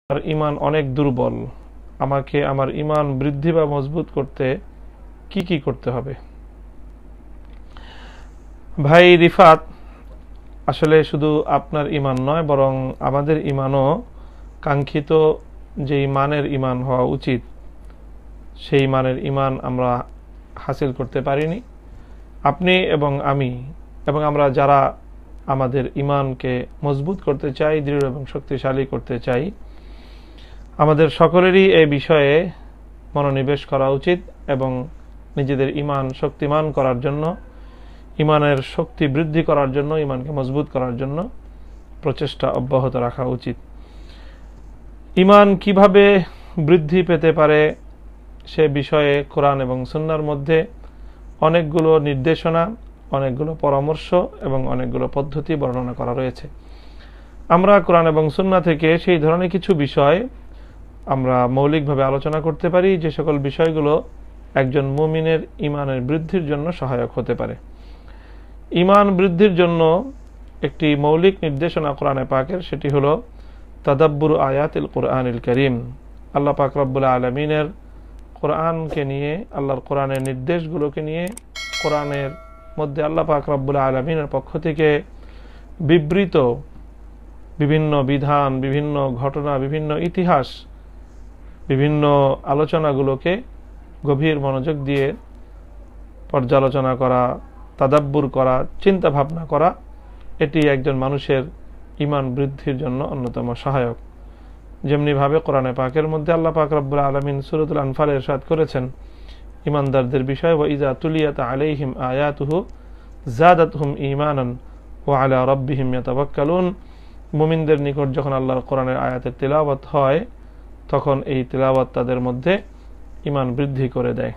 আর ঈমান অনেক দুর্বল, আমাকে আমার ঈমান বৃদ্ধি বা মজবুত করতে কি কি করতে হবে? ভাই রিফাত, আসলে শুধু আপনার ঈমান নয়, বরং আমাদের ঈমানও কাঙ্ক্ষিত যেই মানের ঈমান হওয়া উচিত সেই মানের ঈমান আমরা হাসিল করতে পারিনি। আপনি এবং আমি এবং আমরা যারা আমাদের ঈমানকে মজবুত করতে চাই, দৃঢ় এবং শক্তিশালী করতে চাই, আমাদের সকলেরই এই বিষয়ে মনোনিবেশ করা উচিত এবং নিজেদের ঈমান শক্তিমান করার জন্য, ঈমানের শক্তি বৃদ্ধি করার জন্য, ঈমানকে মজবুত করার জন্য প্রচেষ্টা অব্যাহত রাখা উচিত। ঈমান কিভাবে বৃদ্ধি পেতে পারে সে বিষয়ে কোরআন এবং সুন্নাহর মধ্যে অনেকগুলো নির্দেশনা, অনেকগুলো পরামর্শ এবং অনেকগুলো পদ্ধতি বর্ণনা করা রয়েছে। আমরা কোরআন এবং সুন্নাহ থেকে সেই ধরনের কিছু বিষয় আমরা মৌলিকভাবে আলোচনা করতে পারি, যে সকল বিষয়গুলো একজন মুমিনের ঈমানের বৃদ্ধির জন্য সহায়ক হতে পারে। ঈমান বৃদ্ধির জন্য একটি মৌলিক নির্দেশনা কোরআনে পাকের, সেটি হলো তাদাব্বুর আয়াতিল কুরআনিল কারীম। আল্লাহ পাক রব্বুল আলামিনের কোরআনকে নিয়ে, আল্লাহর কোরআনের নির্দেশগুলোকে নিয়ে, কোরআনের মধ্যে আল্লাহ পাক রব্বুল আলামিনের পক্ষ থেকে বিবৃত বিভিন্ন বিধান, বিভিন্ন ঘটনা, বিভিন্ন ইতিহাস, বিভিন্ন আলোচনাগুলোকে গভীর মনোযোগ দিয়ে পর্যালোচনা করা, তাদাব্বুর করা, চিন্তা ভাবনা করা, এটি একজন মানুষের ঈমান বৃদ্ধির জন্য অন্যতম সহায়ক। যেমনিভাবে কোরআনে পাকের মধ্যে আল্লাহ পাক রব্বুল আলামিন সূরাতুল আনফালে ইরশাদ করেছেন ঈমানদারদের বিষয়ে, ওয়া ইযা তুলিয়াত আলাইহিম আয়াতুহু যাদাতহুম ঈমানান ওয়া আলা রাব্বিহিম ইয়াতাওয়াক্কালুন। মুমিনদের নিকট যখন আল্লাহর কোরআনের আয়াতের তিলাওয়াত হয়, তখন এই তিলাওয়াত তাদের মধ্যে ঈমান বৃদ্ধি করে দেয়।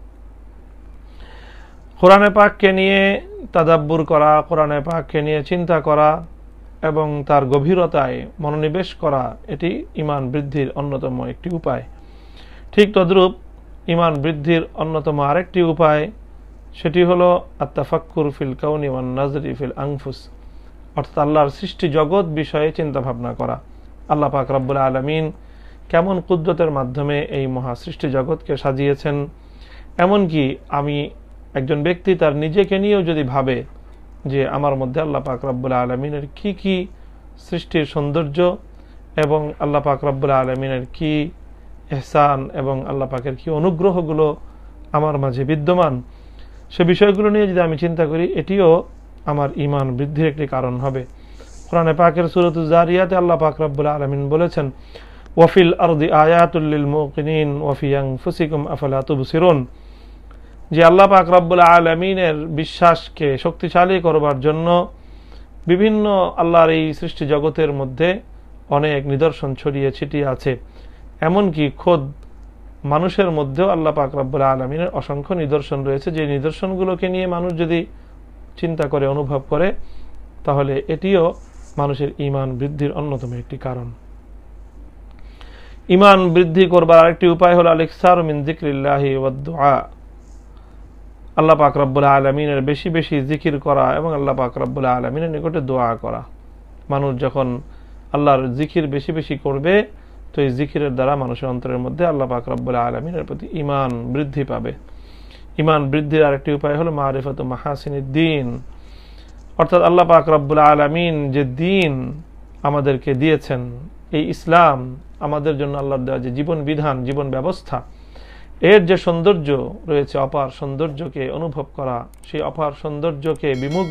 কোরআনে পাককে নিয়ে তাদাব্বুর করা, কোরআনে পাককে নিয়ে চিন্তা করা এবং তার গভীরতায় মনোনিবেশ করা, এটি ঈমান বৃদ্ধির অন্যতম একটি উপায়। ঠিক তদ্রূপ ঈমান বৃদ্ধির অন্যতম আরেকটি উপায়, সেটি হলো আত-তাফাক্কুর ফিল কাউনি ওয়ান নাজরি ফিল আনফুস, অর্থাৎ আল্লাহর সৃষ্টি জগৎ বিষয়ে চিন্তা ভাবনা করা। আল্লাহ পাক রব্বুল আলামিন কেমন কুদরতের মাধ্যমে এই মহা সৃষ্টি জগৎকে সাজিয়েছেন। এমনকি আমি একজন ব্যক্তি তার নিজেকে নিয়েও যদি ভাবে যে আমার মধ্যে আল্লাহ পাক রব্বুল আলামিনের কি কি সৃষ্টির সৌন্দর্য এবং আল্লাহ পাক রব্বুল আলামিনের কি ইহসান এবং আল্লাহ পাকের কি অনুগ্রহগুলো আমার মাঝে বিদ্যমান, সে বিষয়গুলো নিয়ে যদি আমি চিন্তা করি, এটিও আমার ঈমান বৃদ্ধির একটি কারণ হবে। কোরআনে পাকের সূরাতুজ জারিয়াতে আল্লাহ পাক রব্বুল আলামিন বলেছেন, ওয়াফিল আরদি আয়াতুল লিল মুকিনিন ওয়া ফি আনফুসিকুম আফালা তুবসিরুন, যে আল্লাহ পাক রব্বুল আলামিনের বিশ্বাসকে শক্তিশালী করবার জন্য বিভিন্ন আল্লাহর এই সৃষ্টি জগতের মধ্যে অনেক নিদর্শন ছড়িয়ে ছিটিয়ে আছে। এমনকি খোদ মানুষের মধ্যেও আল্লাহ পাক রব্বুল আলামিনের অসংখ্য নিদর্শন রয়েছে, যে নিদর্শনগুলোকে নিয়ে মানুষ যদি চিন্তা করে, অনুভব করে, তাহলে এটিও মানুষের ঈমান বৃদ্ধির অন্যতম একটি কারণ। ঈমান বৃদ্ধি করবার আরেকটি উপায় হলো আল-ইকসারু মিন যিকরিল্লাহি ওয়াদ দুআ, আল্লাহ পাক রব্বুল আলামিনের বেশি বেশি জিকির করা এবং আল্লাহ পাক রব্বুল আলামিনের নিকটে দোয়া করা। মানুষ যখন আল্লাহর জিকির বেশি বেশি করবে, তো এই জিকিরের দ্বারা মানুষের অন্তরের মধ্যে আল্লাহ পাক রব্বুল আলামিনের প্রতি ঈমান বৃদ্ধি পাবে। ঈমান বৃদ্ধির আরেকটি উপায় হলো মারিফাতু মাহাসিনিদ দ্বীন, অর্থাৎ আল্লাহ পাক রব্বুল আলামিন যে দ্বীন আমাদেরকে দিয়েছেন, এই ইসলাম আমাদের জন্য আল্লাহর দেওয়া যে জীবন বিধান, জীবন ব্যবস্থা, এর যে সৌন্দর্য রয়েছে, অপার সৌন্দর্যকে অনুভব করা, সেই অপার সৌন্দর্যকে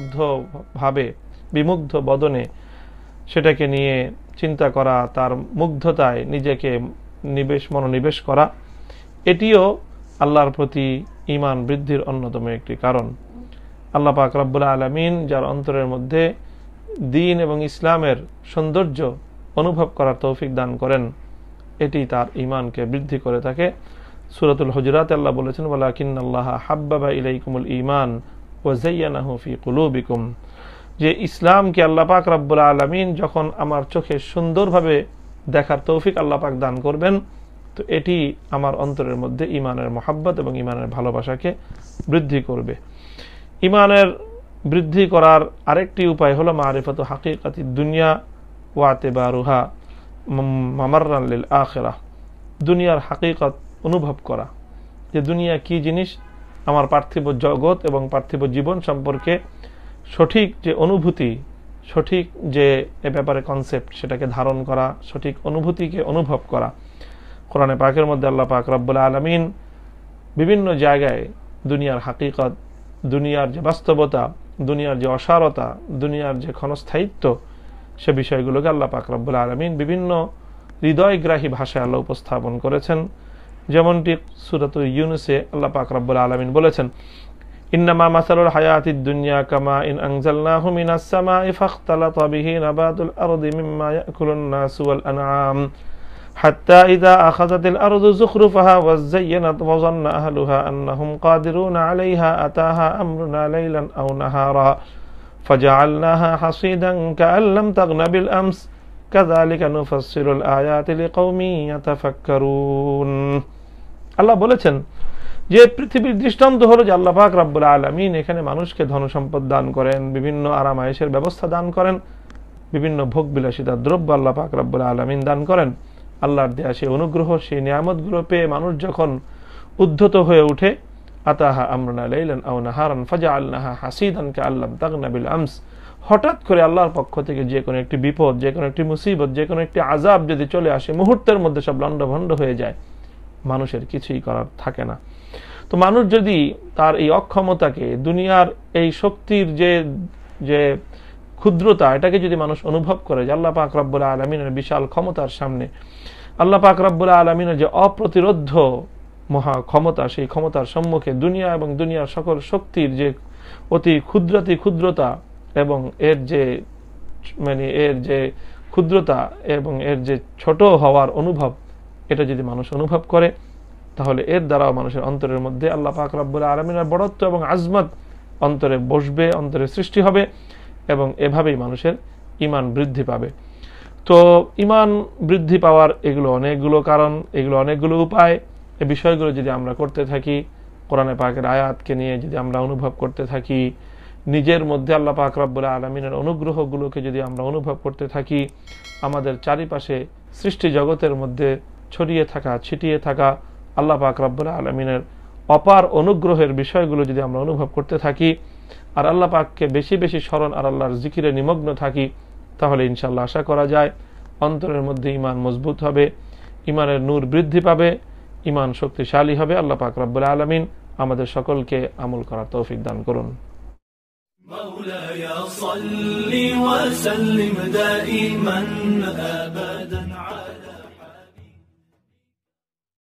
বিমুগ্ধ বদনে সেটাকে নিয়ে চিন্তা করা, তার মুগ্ধতায় নিজেকে মনোনিবেশ করা, এটিও আল্লাহর প্রতি ঈমান বৃদ্ধির অন্যতম একটি কারণ। আল্লাহ পাক রব্বুল আলামিন যার অন্তরের মধ্যে দ্বীন এবং ইসলামের সৌন্দর্য অনুভব করার তৌফিক দান করেন, এটি তার ঈমানকে বৃদ্ধি করে থাকে। সূরাতুল হুজুরাতে আল্লাহ বলেছেন, ওয়ালাকিন্নাল্লাহা হাব্বাবা ইলাইকুমুল ঈমান ওয়া যায়্যানাহু ফি কুলুবিকুম, যে ইসলামকে আল্লাহ পাক রব্বুল আলামিন যখন আমার চোখে সুন্দরভাবে দেখার তৌফিক আল্লাহ পাক দান করবেন, তো এটি আমার অন্তরের মধ্যে ঈমানের মহব্বত এবং ঈমানের ভালোবাসাকে বৃদ্ধি করবে। ঈমানের বৃদ্ধি করার আরেকটি উপায় হলো মারিফাতু হাকিকাতিদ দুনিয়া ওয়া ইতিবারুহা, মামাররান লিল আখিরাহ, দুনিয়ার হাকিকত অনুভব করা, যে দুনিয়া কি জিনিস, আমার পার্থিব জগৎ এবং পার্থিব জীবন সম্পর্কে সঠিক যে অনুভূতি, সঠিক যে এ ব্যাপারে কনসেপ্ট, সেটাকে ধারণ করা, সঠিক অনুভূতিকে অনুভব করা। কোরআনে পাকের মধ্যে আল্লাহ পাক রব্বুল আলামিন বিভিন্ন জায়গায় দুনিয়ার হাকিকত, দুনিয়ার যে বাস্তবতা, দুনিয়ার যে অসারতা, দুনিয়ার যে ক্ষণস্থায়িত্ব, সে বিষয়গুলোকে আল্লাহ পাক রব্বুল আলামিন বিভিন্ন হৃদয়গ্রাহী ভাষায় আল্লাহ উপস্থাপন করেছেন। যেমনটি সূরাতুল ইউনূসে আল্লাহ পাক রব্বুল আলামিন বলেছেন, ইন্নামা মাসালুল হায়াতিদ দুনিয়া কামা ইন আনজালনাহু মিনাস সামাই ফাখতালাতা বিহি নাবাতুল আরদি মিম্মা ইয়াকুলুন নাসু ওয়াল আনআম হাত্তা ইযা আখাযাতিল আরদু যুখরুফাহা ওয়া যায়্যানাত ওয়া যান্না আহলুহা আন্নাহুম কাদিরুনা আলাইহা আতাহা আমরুনা লাইলান আও নাহারা ফাজআলনাহা হাসীদান কাআন লাম তাগনা বিল আমস কাযালিকা নুফাসসিলুল আয়াতি লিকাওমিন ইয়াতাফাক্কারুন। আল্লাহ বলেছেন যে পৃথিবীর দৃষ্টান্ত হলো যে আল্লাহ পাক রব্বুল আলামিন এখানে মানুষকে ধন সম্পদ দান করেন, বিভিন্ন আরাম আয়েশের ব্যবস্থা দান করেন, বিভিন্ন ভোগ বিলাসিতার দ্রব্য আল্লাহ পাক রব্বুল আলামিন দান করেন। আল্লাহর দেয়া সেই অনুগ্রহ, সেই নিয়ামতগুলো পেয়ে মানুষ যখন উদ্ধত হয়ে ওঠে, আতাহা আমরুনা লাইলান আও নাহারান ফাজআলনাহা হাসীদান কাআন লাম তাগনা বিল আমস, হঠাৎ করে আল্লাহর পক্ষ থেকে যে কোনো একটি বিপদ, যে কোনো একটি মুসিবত, যে কোনো একটি আযাব যদি চলে আসে, মুহূর্তের মধ্যে সব লণ্ডভণ্ড হয়ে যায়, মানুষের কিছুই করার থাকে না। তো মানুষ যদি তার এই অক্ষমতাকে, দুনিয়ার এই শক্তির যে ক্ষুদ্রতা, এটাকে যদি মানুষ অনুভব করে যে আল্লাহ পাক রব্বুল আলামিনের বিশাল ক্ষমতার সামনে, আল্লাহ পাক রব্বুল আলামিনের যে অপ্রতিরোধ্য মহা ক্ষমতা, সেই ক্ষমতার সম্মুখে দুনিয়া এবং দুনিয়ার সকল শক্তির যে অতি ক্ষুদ্রতা এবং এর যে ক্ষুদ্রতা এবং এর যে ছোট হওয়ার অনুভব, এটা যদি মানুষ অনুভব করে, তাহলে এর দ্বারাও মানুষের অন্তরের মধ্যে আল্লাহ পাক রব্বুল আলামিনের বড়ত্ব এবং আজমত অন্তরে বসবে, অন্তরে সৃষ্টি হবে, এবং এভাবেই মানুষের ঈমান বৃদ্ধি পাবে। তো ঈমান বৃদ্ধি পাওয়ার এগুলো অনেকগুলো কারণ, এগুলো অনেকগুলো উপায়। এই বিষয়গুলো যদি আমরা করতে থাকি, কোরআনে পাকের আয়াতকে নিয়ে যদি আমরা অনুভব করতে থাকি, নিজের মধ্যে আল্লাহ পাক রব্বুল আলামিনের অনুগ্রহগুলোকে যদি আমরা অনুভব করতে থাকি, আমাদের চারিপাশে সৃষ্টি জগতের মধ্যে ছড়িয়ে থাকা, ছিটিয়ে থাকা আল্লাহ পাক রব্বুল আলামিনের অপার অনুগ্রহের বিষয়গুলো যদি আমরা অনুভব করতে থাকি, আর আল্লাহ পাককে বেশি বেশি স্মরণ আর আল্লাহর জিকিরে নিমগ্ন থাকি, তাহলে ইনশাআল্লাহ আশা করা যায় অন্তরের মধ্যে ঈমান মজবুত হবে, ঈমানের নূর বৃদ্ধি পাবে, ঈমান শক্তিশালী হবে। আল্লাহ পাক রব্বুল আলামিন আমাদের সকলকে আমল করার তৌফিক দান করুন। مولاي صل وسلم دائما أبدا